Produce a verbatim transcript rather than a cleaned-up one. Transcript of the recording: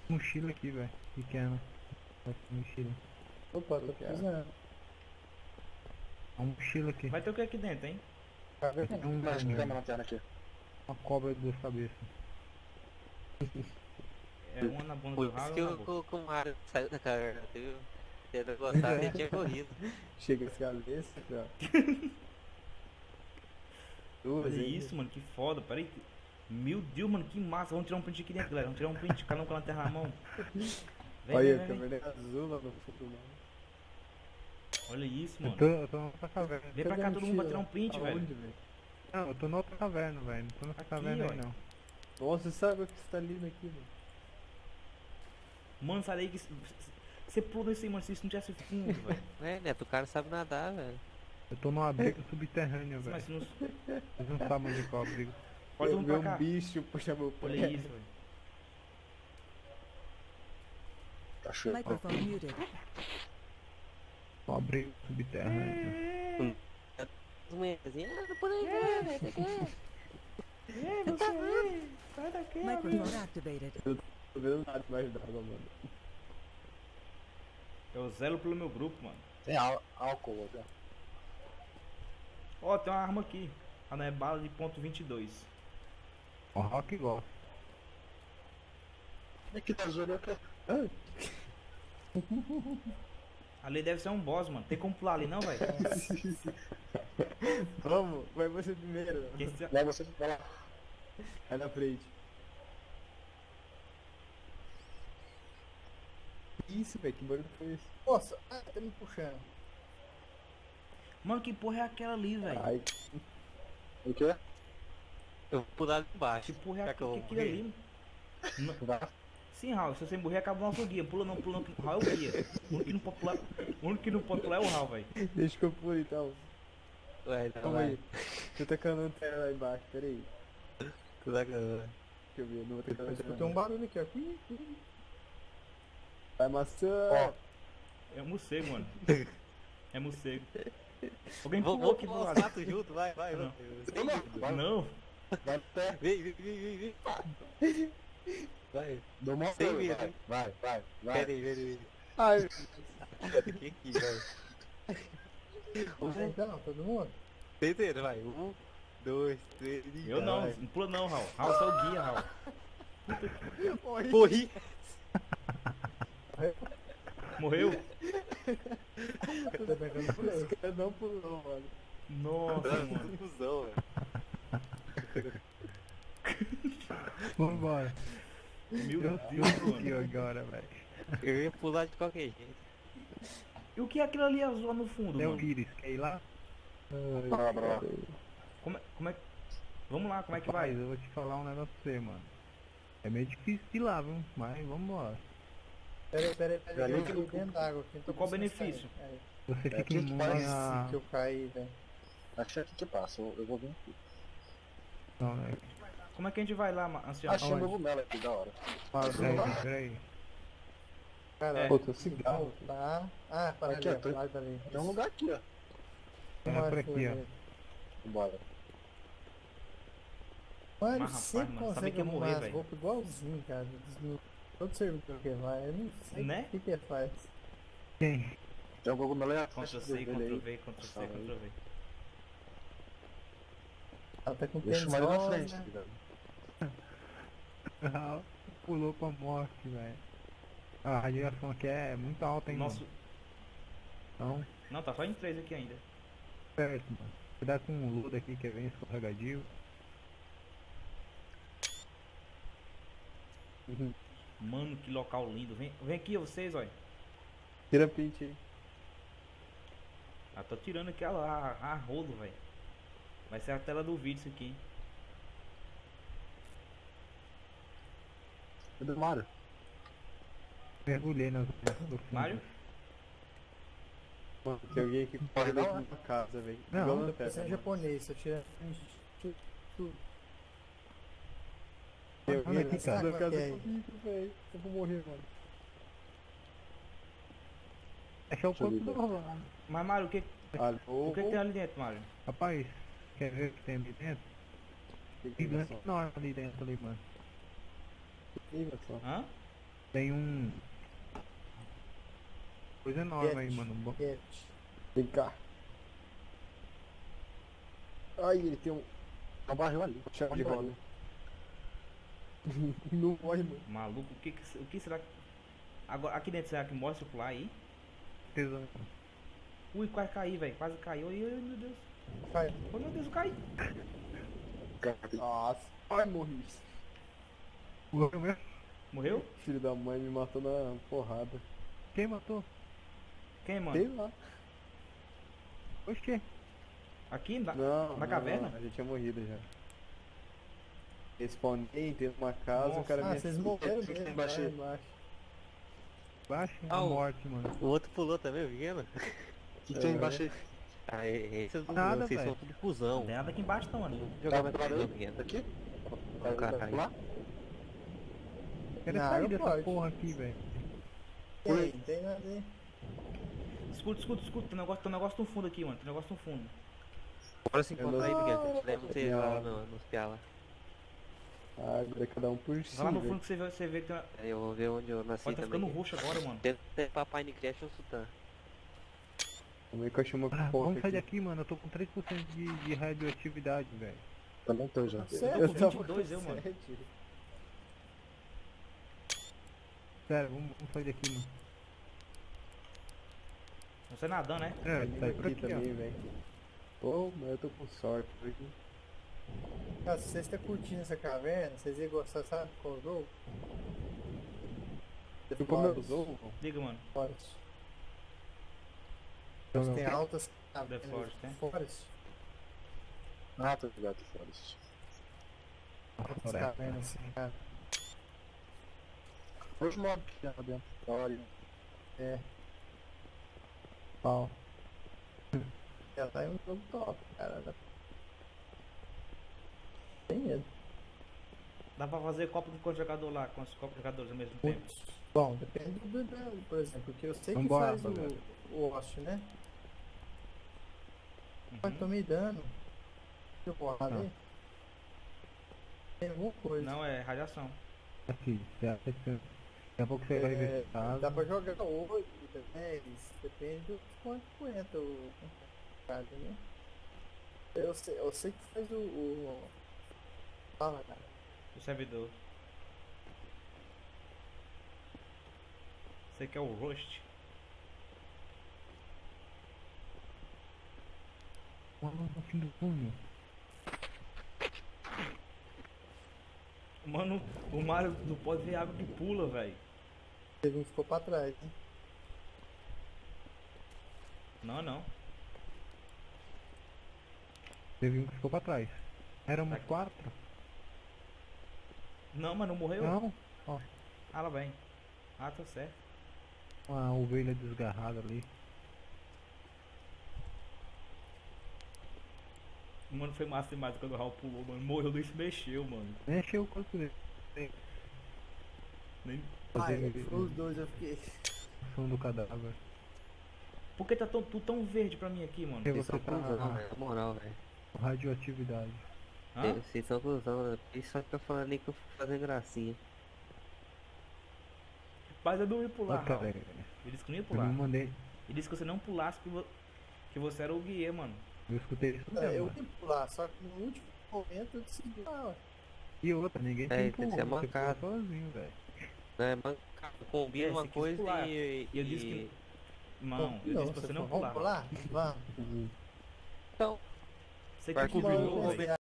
Mochila aqui, velho. Pequena. Essa mochila. Opa, tô precisando. Uma mochila aqui. Vai ter o que aqui dentro, hein? Tem um, Mas que tem uma uma lanterna aqui. cobra de duas cabeças. É uma na bunda Por do isso ralo que e uma o, na boca. o, que o Mario saiu da caverna, viu? Se ele gostasse, ele tinha corrido. Chega as cabeças, ó. Duas, Olha hein? isso, mano, que foda. Pera aí. Meu Deus, mano, que massa. Vamos tirar um print aqui dentro, galera. Vamos tirar um print, cada um com a lanterna na mão. Vem, Olha, vem, a vem, vem. câmera azul lá no fundo, mano. Olha isso, Eu mano. tô, eu tô na outra caverna. Vem pra Cadê cá a todo mundo pra mochila? tirar um print, Aonde, velho. Não, eu tô na outra caverna, velho. Não tô nessa Aqui, caverna aí, ó. não. Nossa, sabe o que está ali aqui, mano? Mano, sai daí que. Você pulou nesse aí, mano. Se isso não tivesse fundo, velho. É, Neto, o cara sabe nadar, velho. Eu tô num abrigo subterrâneo, velho. Mas se não. Vocês não sabem onde é o abrigo. Pode todo Eu mundo vi pra um cá. bicho puxar meu pé. Olha isso, velho. Tá show. Microphone muted. Um abrigo subterrâneo. As mulherzinhas, ah, não pode ver, velho, você quer? Ei, você aí. Sai daqui, amigo. Microphone activated. Tô vendo nada mais d'água, mano. Eu zelo pelo meu grupo, mano. Tem ál- álcool aqui. Ó, tem uma arma aqui. Ah, não, é bala de ponto vinte e dois. O rock gosta. Aqui tá azul aqui. Ali deve ser um boss, mano. Tem como pular ali não, velho? Vamos, vai você primeiro. Quem se- Vai você, vai lá. Vai na frente. Isso, velho, que barulho foi esse? Nossa, ah, tá me puxando. Mano, que porra é aquela ali, velho? Ai, O quê? Eu vou pular ali embaixo. Que porra é Será que eu aquilo vou ali? Não- Vai. Sim, Raul, se você morrer acaba o nosso guia. Pula não, pula não. que- Raul é o guia. O único que não pode pular, o único que não pode pular é o Raul, velho. deixa que eu pulo então. Ué, então Calma vai. aí. Deixa eu tacar a lanterna lá embaixo, pera aí. Tu vai ganhar. Deixa eu ver, não vou tacar a Eu lanterna. escutei um barulho aqui, ó. Ui, ui. Vai, maçã! Ó. É morcego, mano. É morcego. Alguém Vamos pulou aqui do pular os lado. quatro juntos, vai, vai, Não. vai. Não. Vai pé. Vem, vem, vem, vem, vem. Vai, Dou uma Sem apoio, medo, vai. hein? Vai, vai, vai. pera aí, pera aí. Ai, Aqui, aqui, vai. Então, todo mundo? Entenderam, vai. Um, dois, três e Eu não. vai. Não pula não, Raul. Raul, você é o guia, Raul. Morri. Morreu? Tô pegando por aí. os caras não pulou, mano. Nossa, mano. Confusão, velho. Vambora. Meu Eu Deus, tô aqui mano. agora, velho. Eu ia pular de qualquer jeito. E o que é aquilo ali azul lá no fundo, Tem o mano? Iris, quer ir lá? Bora, bora. Como é, como é que... Vamos lá, como é que Rapaz, vai? eu vou te falar um negócio pra você, mano. É meio difícil de ir lá, viu? Mas vambora. Pera aí, pera aí, pera aí. Ali Eu que fui eu- dentro d'água aqui. tô Qual o precisando benefício? sair. Aí, Você É, fica que imune faz a... que eu caí, velho. Acho que aqui que passa. Eu eu vou vir aqui. Não, né? Como é que a gente vai lá, ma- ancião? Achei Aonde? meu cogumelo aqui, da hora. Peraí, peraí. Caralho. Pô, tô cigarro. Tá. Ah, para Aqui, ali, ó, tô- ó. Vai dali. Tem um lugar aqui, ó. É por aqui, ó. Bora. Mano, Mas, rapaz, sempre mano, sabia consegue que ia morrer, arrumar as velho. roupas igualzinho, cara. No- Todo servidor que vai, eu não sei Né? o que que faz. Quem? Tem um cogumelo aí. Ctrl C, vermelho aí. Ctrl V, Ctrl C, Salve aí. Ctrl V. Ela tá com Deixa tênis o Mario na rosa. frente, tá ligado? Ah, pulou pra morte, velho. A radiação aqui é muito alta, hein, Nosso... mano. Então, Não, tá só em três aqui ainda. certo, mano. Cuidado com o ludo aqui que é bem escorregadio. Mano, que local lindo. Vem, vem aqui, vocês, olha. Tira print aí. Ah, tô tirando aqui a, a, a rolo, velho. Vai ser a tela do vídeo isso aqui, hein? Cadê o Mario? Mergulhei nas águas profundas. Mário? Mano, tem alguém aqui que corre dentro de uma casa, velho. Não, Igual não, na Esse pedra, é mano. japonês, se eu tirar. Tem Olha alguém aqui, aqui cara. na casa Ok. comigo, velho. Eu vou morrer, mano. É que é o Deixa eu corpo ver. normal. Mas, Mário, o que, Alô? o que, que tem ali dentro, Mário? Rapaz, quer ver o que tem ali dentro? Que ligação. Gigante enorme ali dentro ali, mano. Que ligação. Hã? Tem um. Coisa enorme aí, Jet. mano. Bom- Jet. Vem cá. Ai, ele tem um Tá um barril ali. chave de Olha, roda. Não morre, mano. Maluco, o que, que- o que será que. Agora, aqui dentro, será que mostra o pular aí? Tesouro. Ui, quase caí, velho. Quase caiu. Ui, ui, meu Deus. Vai. Oh, meu Deus, eu caí. cara. Nossa. Ai, morri. Morreu mesmo? Morreu? Filho da mãe me matou na porrada. Quem matou? Quem, mano? Sei lá. Oxe, que? Aqui? Na, Não, na não, caverna? não, a gente tinha morrido já. Respawnei, entrei numa casa, Nossa. o cara Ah, me vocês morreram Fica mesmo. embaixo vai aí. embaixo. Baixa Ah, a o- morte, mano. O outro pulou também, pequeno. O que tem embaixo aí? Ah, esse vocês não Nada, vocês velho. são tudo cuzão. Não tem nada aqui embaixo, não, mano. Jogar Tá mais entrado não, aí? pequeno. Aqui? Ó, o cara Vai caiu. lá? Quero Não, sair não dessa pode. porra aqui, velho. Tem, tem nada aí. Escuta, escuta, escuta. Tem um negócio, tem um negócio no fundo aqui, mano. Tem um negócio no fundo. Bora se encontrar aí, não- pequeno. Leva você Não. lá no- nos piá lá. Ah, agora é cada um por si. Vai lá no velho. fundo que você vê, você vê que tem uma... Aí eu vou ver onde eu nasci Pode tá também. ficando roxo agora, mano. Deve ter papai no creche ou sultã. Como é que eu achei uma Ah, pipoca vamos sair aqui? daqui, mano. Eu tô com três por cento de, de radioatividade, velho. Também tô já. Sério, Eu tô com tava vinte e dois, eu, mano. sete. Sério, vamos, vamos sair daqui, mano. Você nadando, né? É, Tem sai por aqui aqui, também, velho. Pô, mas eu tô com sorte por aqui. Ah, se vocês estão curtindo essa caverna, vocês iam gostar, sabe, qual o jogo? The Tu comeu Forest. os ovos? Liga, mano. Forest. ó. Tem altas The cavernas. Forest, né? Forest. Ah, tô ligado, Forest. Altas Floresta. cavernas, assim, cara. Os mobs que tem lá dentro. Olha. É. Pau. Ela tá em um jogo top, cara. Dá- Tem medo. Dá pra fazer copa com quantos jogadores lá? Quantos copos jogadores ao mesmo tempo? Putz. Bom, depende do dano, por exemplo, porque eu sei que Vambora, faz rapaziada. o, o Osh, né? Mas Uhum. tomei dano. Deu porrada Não. aí? Tem alguma coisa. Não, é radiação. Aqui, você acha que você- daqui a pouco você vai ver É, esse caso. dá pra jogar oito, dez, depende do quanto aguenta o cara, né? Eu sei, eu sei que faz o. o... Fala, cara. O servidor. Você quer o Rust? Mano, no fim do túnel. Mano, o Mario não pode ver água que pula, velho. Teve um que ficou pra trás, né? Não, não. Teve um que ficou pra trás. Éramos Aqui. quatro? Não, mas não morreu? Não. Ah, lá vem. Ah, tá certo. Uma ovelha desgarrada ali. Mano, foi massa demais quando o Raul pulou, mano. Morreu, nem se mexeu, mano. Mexeu o corpo dele. Nem... Ah, Fazer foi os dois, eu fiquei. o som do cadáver. Por que tá tão, tu tão verde pra mim aqui, mano? Porque Vocês você são tá cuzão, velho. Na moral, velho. com radioatividade. Hã? Vocês são cuzão, né? Isso só fica falando aí que eu fico fazendo gracinha. Mas eu não ia pular, Ó, cara, Raul. Ele disse que não ia eu não pular. mandei. Ele disse que você não pulasse que, vo... que você era o guia, mano. Eu escutei isso É, mesmo. eu mano. ia pular, só que no último momento eu decidi. Ah, ué. E outra, ninguém É, te tem que empurrou. ser Você pulou mancado. sozinho, velho. Né, mas combina É, uma você quis coisa pular. e, E eu disse que- Não, eu não, disse pra você não falou, pular. vamos pular? Vamos. Então, Você que Partiu combinou, o velho.